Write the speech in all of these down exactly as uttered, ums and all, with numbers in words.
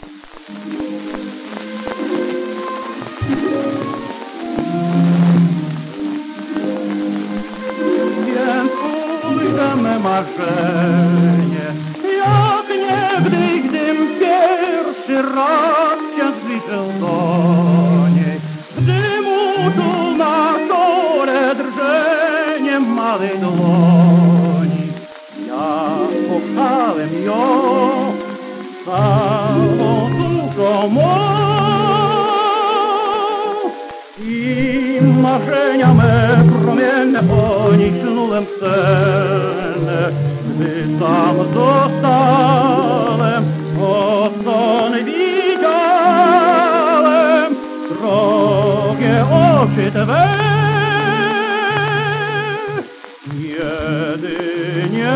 Więc ujdę me marzenie, jak niegdyś, gdym pierwszy raz się zbliżył do niej, gdy mu tu na czole drżenie małej dłoni. Ja kochałem ją całą duszą mą i marzenia me promienne o nich snułem sen, gdy sam zostałem, odtąd widziałem drogie oczy Twe. Jedynie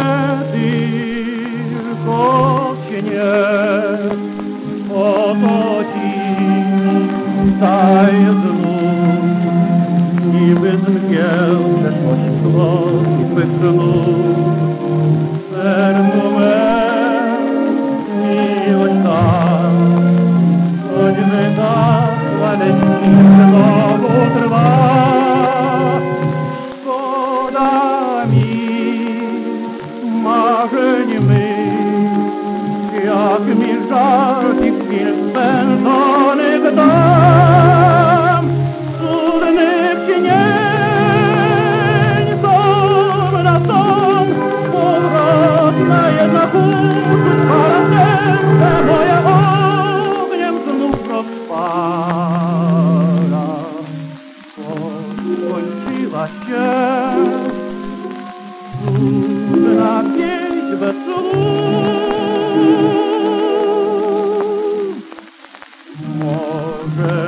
tylko Cię oto dziś daj znów, niby z mgieł przeszłość swych snów. Sercu me miłość ta, choćby gasła, lecz znowu trwa. Szkoda mi marzeń mych, jak mi żal tych chwil spędzonych tam. Cudnych cienień som na som, powrotna jednak uszy, spala serce moje ogniem znów rozpala. Skończyła się cudna pieśń bez słów. Może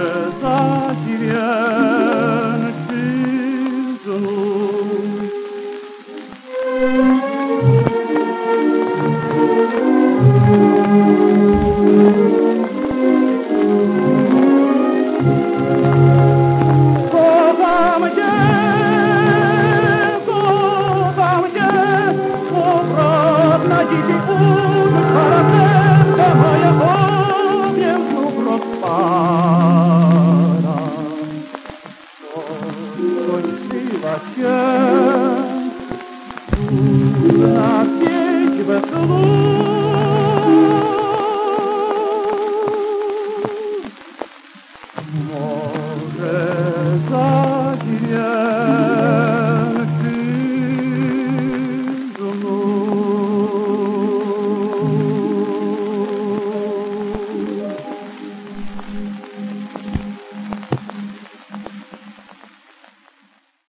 zadźwięczy znów. Kocham Cię, kocham Cię, powrotna dziś